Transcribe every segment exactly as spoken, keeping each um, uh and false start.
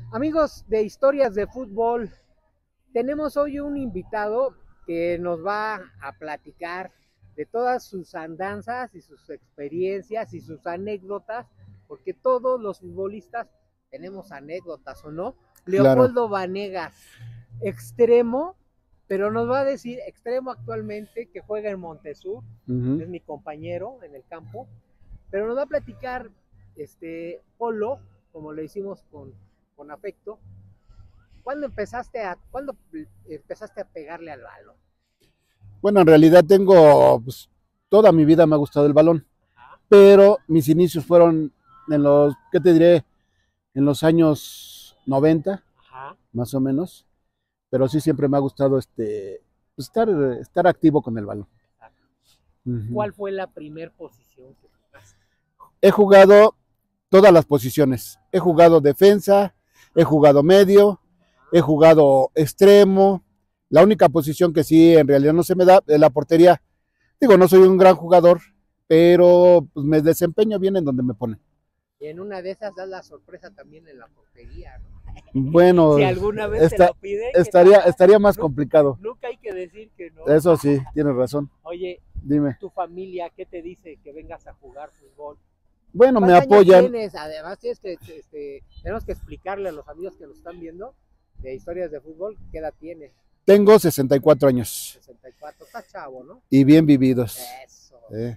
Amigos de Historias de Fútbol, tenemos hoy un invitado que nos va a platicar de todas sus andanzas y sus experiencias y sus anécdotas, porque todos los futbolistas tenemos anécdotas, ¿o no? Claro. Leopoldo Vanegas, extremo, pero nos va a decir extremo actualmente, que juega en Montesur, Uh-huh. es mi compañero en el campo, pero nos va a platicar este Polo, como le hicimos con, con afecto. ¿Cuándo empezaste a cuándo empezaste a pegarle al balón? Bueno, en realidad tengo, pues, toda mi vida me ha gustado el balón, Ajá. pero mis inicios fueron en los, ¿qué te diré? En los años noventa, Ajá. más o menos, pero sí siempre me ha gustado este, pues, estar, estar activo con el balón. Uh-huh. ¿Cuál fue la primer posición que jugaste? He jugado todas las posiciones, he jugado defensa, he jugado medio, he jugado extremo. La única posición que sí en realidad no se me da es la portería. Digo, no soy un gran jugador, pero pues me desempeño bien en donde me ponen. Y en una de esas das la sorpresa también en la portería, ¿no? Bueno, si alguna vez esta, te lo piden, estaría, nada, estaría más no, complicado. Nunca hay que decir que no. Eso sí, tienes razón. Oye, dime. ¿Tu familia qué te dice que vengas a jugar fútbol? Bueno, me apoyan. Tienes? Además, tienes que, este, tenemos que explicarle a los amigos que nos están viendo de Historias de Fútbol, ¿qué edad tienes? Tengo sesenta y cuatro años. sesenta y cuatro, estás chavo, ¿no? Y bien vividos. Eso. Eh.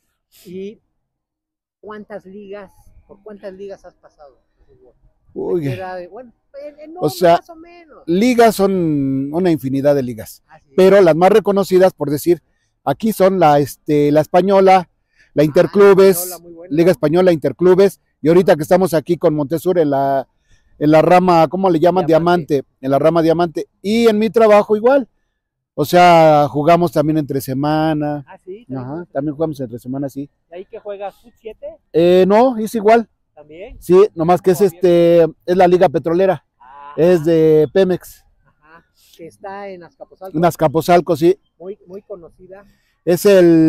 ¿Y cuántas ligas, por cuántas ligas has pasado en fútbol? Uy. De, bueno, en, en, no, o sea, más o menos. Ligas son una infinidad de ligas, ah, sí. Pero las más reconocidas, por decir, aquí son la, este, la española, la Interclubes, ah, española, Liga Española, Interclubes, y ahorita que estamos aquí con Montesur en la, en la rama, ¿cómo le llaman? Diamante. Diamante, en la rama Diamante, y en mi trabajo igual, o sea, jugamos también entre semana. Ah, sí. Ajá, también jugamos entre semana, sí. ¿Y ahí que juegas fut siete? Eh, no, es igual. ¿También? Sí, nomás que es este, es la Liga Petrolera, ah, es de Pemex. Ajá, que está en Azcapotzalco. En Azcapotzalco, sí. Muy, muy conocida. Es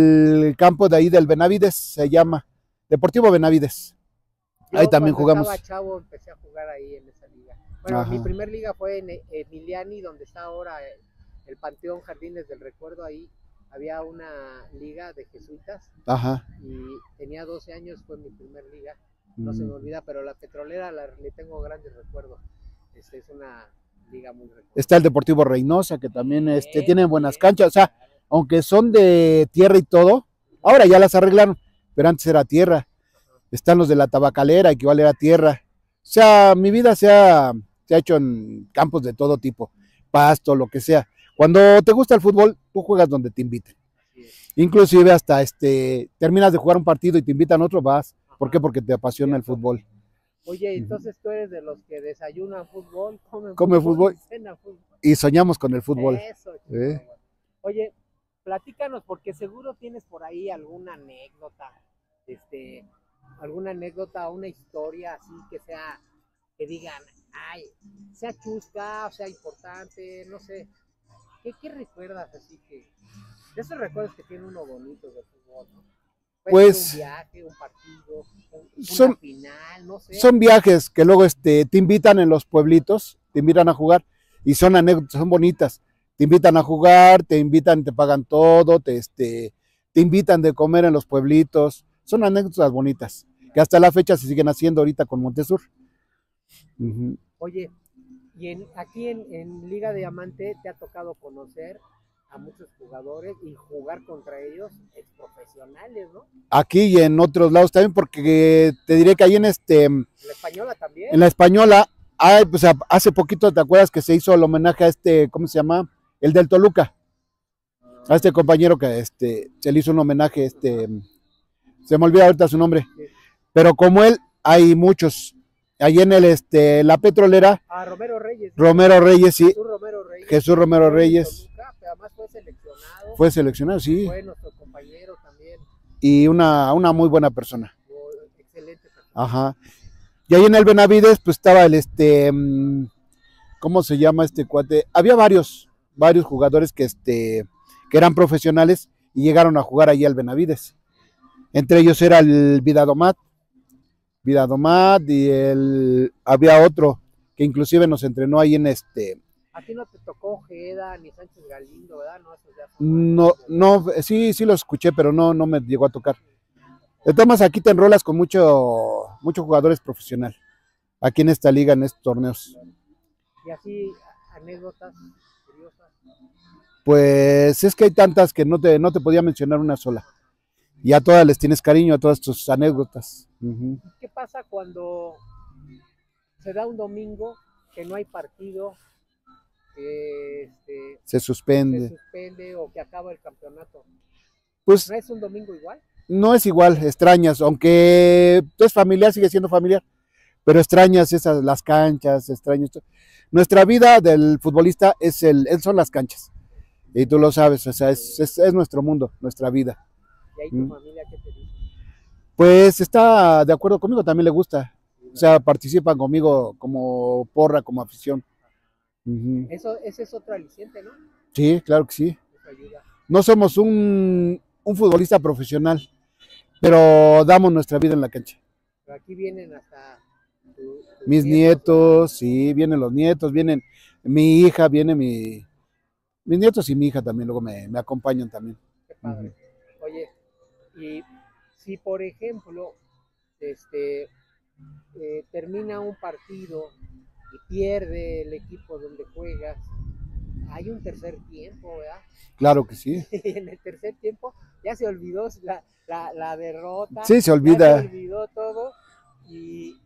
el campo de ahí del Benavides, se llama, Deportivo Benavides. Yo, ahí también jugamos. Cuando estaba chavo empecé a jugar ahí en esa liga. Bueno, Ajá. mi primer liga fue en Emiliani, donde está ahora el, el Panteón Jardines del Recuerdo. Ahí había una liga de jesuitas. Ajá. Y tenía doce años, fue mi primer liga. No mm. se me olvida, pero la Petrolera la, le tengo grandes recuerdos. Este, es una liga muy recuerda. Está el Deportivo Reynosa, que también bien, este, tiene buenas bien, canchas. O sea, claro. Aunque son de tierra y todo, ahora ya las arreglaron, pero antes era tierra. Están los de la Tabacalera, que igual era tierra. O sea, mi vida se ha, se ha hecho en campos de todo tipo, pasto, lo que sea. Cuando te gusta el fútbol, tú juegas donde te inviten. Inclusive hasta este terminas de jugar un partido y te invitan a otro, vas. ¿Por qué? Porque te apasiona el fútbol. Oye, entonces tú eres de los que desayunan fútbol, comen Come fútbol, fútbol, y cena fútbol. Y soñamos con el fútbol. Eso, ¿Eh? Oye, platícanos, porque seguro tienes por ahí alguna anécdota, este, alguna anécdota, una historia así que sea, que digan, ay, sea chusca, o sea importante, no sé. ¿Qué, qué recuerdas así que, de esos recuerdos que tiene uno bonito del fútbol, ¿no? Pues un viaje, un partido, una son, final, no sé. Son viajes que luego este, te invitan en los pueblitos, te invitan a jugar y son anécdotas, son bonitas. Te invitan a jugar, te invitan, te pagan todo, te, este, te invitan de comer en los pueblitos. Son anécdotas bonitas, que hasta la fecha se siguen haciendo ahorita con Montesur. Uh-huh. Oye, y en, aquí en, en Liga Diamante te ha tocado conocer a muchos jugadores y jugar contra ellos ex profesionales, ¿no? Aquí y en otros lados también, porque te diré que ahí en este... ¿En la Española también? En la Española, hay, pues, hace poquito, ¿te acuerdas que se hizo el homenaje a este, ¿cómo se llama? El del Toluca. A este compañero que este, se le hizo un homenaje, este... Uh-huh. Se me olvida ahorita su nombre. Sí. Pero como él, hay muchos. Ahí en el, este, la Petrolera. Ah, Romero Reyes. Romero Reyes, sí. Jesús Romero Reyes. Jesús Romero Reyes. Toluca, pero además fue seleccionado. Fue seleccionado, sí. Fue nuestro compañero también. Y una, una muy buena persona. Oh, excelente persona. Ajá. Y ahí en el Benavides, pues estaba el, este, ¿cómo se llama este cuate? Había varios, varios jugadores que, este, que eran profesionales y llegaron a jugar ahí al Benavides. Entre ellos era el Vidadomat, Vidadomat y el, había otro, que inclusive nos entrenó ahí en este... A ti no te tocó Ojeda ni Sánchez Galindo, ¿verdad? No, esos ya son No, no, sí, sí lo escuché, pero no, no me llegó a tocar. De todas maneras, aquí te enrolas con mucho, muchos jugadores profesionales, aquí en esta liga, en estos torneos. Y así, anécdotas curiosas. Pues es que hay tantas que no te, no te podía mencionar una sola. Y a todas les tienes cariño, a todas tus anécdotas. Uh-huh. ¿Qué pasa cuando se da un domingo que no hay partido, que este, se suspende. se suspende o que acaba el campeonato? Pues ¿No es un domingo igual? No es igual, extrañas, aunque es familiar, sigue siendo familiar, pero extrañas esas, las canchas, extrañas. Nuestra vida del futbolista es el, son las canchas, y tú lo sabes, o sea, es, es, es nuestro mundo, nuestra vida. ¿Y ahí tu ¿Mm? familia qué te dice? Pues está de acuerdo conmigo, también le gusta, o sea, participan conmigo como porra, como afición. Uh-huh. Eso, ese es otro aliciente, ¿no? Sí, claro que sí. Eso ayuda. No somos un, un futbolista profesional, pero damos nuestra vida en la cancha. Pero aquí vienen hasta tu, tu mis nietos, ¿no? Sí, vienen los nietos, vienen mi hija, viene mi, mis nietos y mi hija también, luego me, me acompañan también. Qué padre. Uh-huh. Oye, y si por ejemplo, este, eh, termina un partido y pierde el equipo donde juegas, hay un tercer tiempo, ¿verdad? Claro que sí. En el tercer tiempo ya se olvidó la, la, la derrota. Sí, se olvida. Ya se olvidó todo y,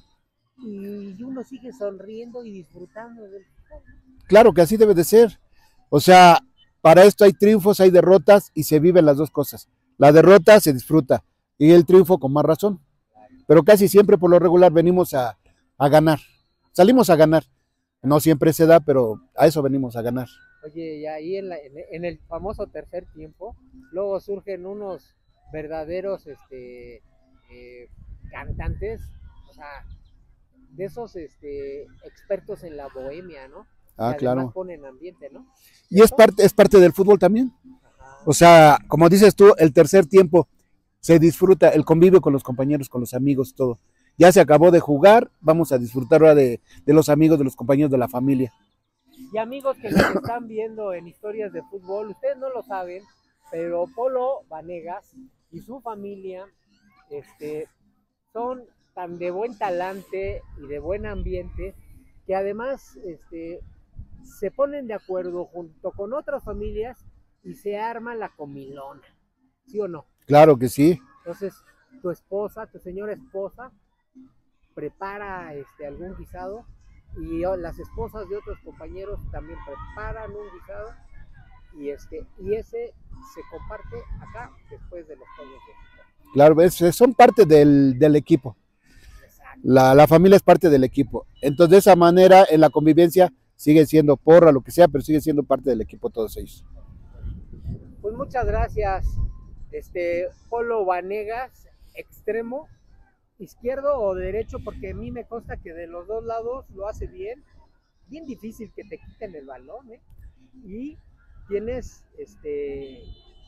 y uno sigue sonriendo y disfrutando del fútbol. Claro que así debe de ser. O sea, para esto hay triunfos, hay derrotas y se viven las dos cosas. La derrota se disfruta y el triunfo con más razón. Pero casi siempre por lo regular venimos a, a ganar. Salimos a ganar. No siempre se da, pero a eso venimos a ganar. Oye, y ahí en, la, en el famoso tercer tiempo, luego surgen unos verdaderos este, eh, cantantes, o sea, de esos este, expertos en la bohemia, ¿no? Ah, que claro. Además ponen ambiente, ¿no? Y es parte, es parte del fútbol también. Ajá. O sea, como dices tú, el tercer tiempo se disfruta, el convivio con los compañeros, con los amigos, todo. Ya se acabó de jugar, vamos a disfrutar ahora de, de los amigos, de los compañeros, de la familia. Y amigos que nos están viendo en Historias de Fútbol, ustedes no lo saben, pero Polo Vanegas y su familia este, son tan de buen talante y de buen ambiente que además este, se ponen de acuerdo junto con otras familias y se arma la comilona, ¿sí o no? Claro que sí. Entonces, tu esposa, tu señora esposa, prepara este, algún guisado y las esposas de otros compañeros también preparan un guisado y este y ese se comparte acá después de los juegos de fútbol. Claro, es, son parte del, del equipo. La, la familia es parte del equipo. Entonces, de esa manera, en la convivencia sigue siendo porra, lo que sea, pero sigue siendo parte del equipo todos ellos. Pues muchas gracias, este Polo Vanegas, extremo, izquierdo o derecho, porque a mí me consta que de los dos lados lo hace bien, bien difícil que te quiten el balón, ¿eh? Y tienes este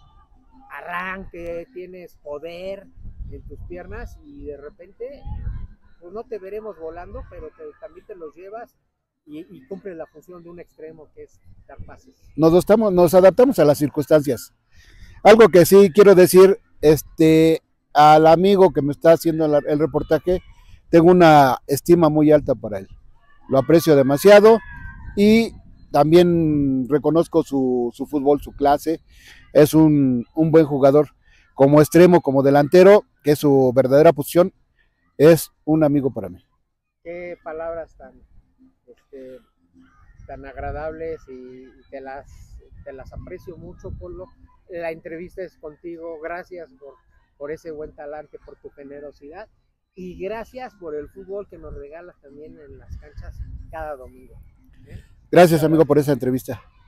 arranque, tienes poder en tus piernas y de repente pues no te veremos volando, pero te, también te los llevas y, y cumple la función de un extremo, que es dar pases. Nos, estamos, nos adaptamos a las circunstancias. Algo que sí quiero decir, este, al amigo que me está haciendo el, el reportaje, tengo una estima muy alta para él. Lo aprecio demasiado y también reconozco su, su fútbol, su clase. Es un, un buen jugador. Como extremo, como delantero, que es su verdadera posición, es un amigo para mí. Qué palabras tan, este, tan agradables y, y te, las, te las aprecio mucho, Polo. La entrevista es contigo. Gracias por, por ese buen talante, por tu generosidad y gracias por el fútbol que nos regalas también en las canchas cada domingo. ¿Eh? Gracias, amigo, por esa entrevista.